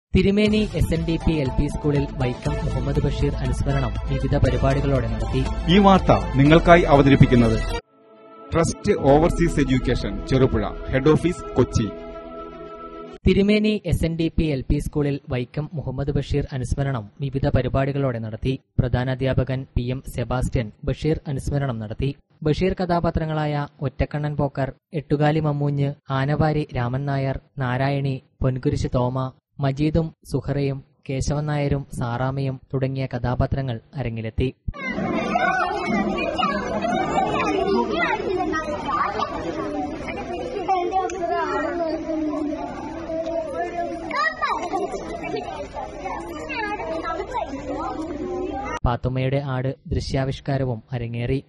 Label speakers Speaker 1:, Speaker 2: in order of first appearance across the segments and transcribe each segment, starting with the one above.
Speaker 1: തിരുമേനി SNDP LP സ്കൂളിൽ വൈക്കം മുഹമ്മദ് ബഷീർ അനുസ്മരണം വിവിധ പരിപാടികളോടെ നടത്തി.
Speaker 2: ഈ വാർത്ത നിങ്ങൾക്കായി അവതരിപ്പിക്കുന്നത് trust overseas education, Cherupuzha, head office, Kochi.
Speaker 1: Thirumeni SNDP LP സ്കൂളിൽ വൈക്കം മുഹമ്മദ് ബഷീർ അനുസ്മരണം വിവിധ പരിപാടികളോടെ നടത്തി. പ്രധാനാധ്യാപകൻ PM സെബാസ്റ്റ്യൻ ബഷീർ അനുസ്മരണം നടത്തി. ബഷീർ കഥാപാത്രങ്ങളായ ഒറ്റക്കണ്ണൻ പോക്കർ, എട്ടുകാലി മമ്മൂഞ്ഞ്, ആനവാരി രാമൻ നായർ, നാരായണി, പൊൻകുരിശ് തോമ, മജീദും സുഹറയും, കേശവൻ നായരും സാറാമയും തുടങ്ങിയ കഥാപാത്രങ്ങൾ അരങ്ങിലെത്തി. പാത്തുമ്മയുടെ ആട് ദൃശ്യാവിഷ്കാരവും അരങ്ങേറി.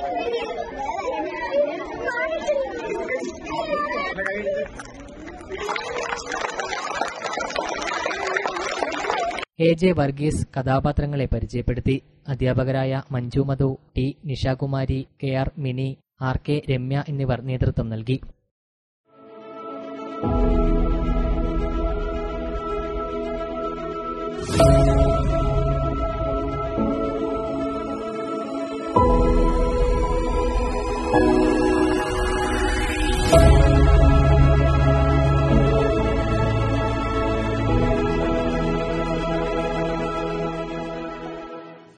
Speaker 1: AJ വർഗീസ് കഥാപാത്രങ്ങളെ പരിചയപ്പെടുത്തി. അധ്യാപകരായ Manju Madhu, T Nishakumari, KR Mini, RK Ramya എന്നിവർ നേതൃത്വം നൽകി.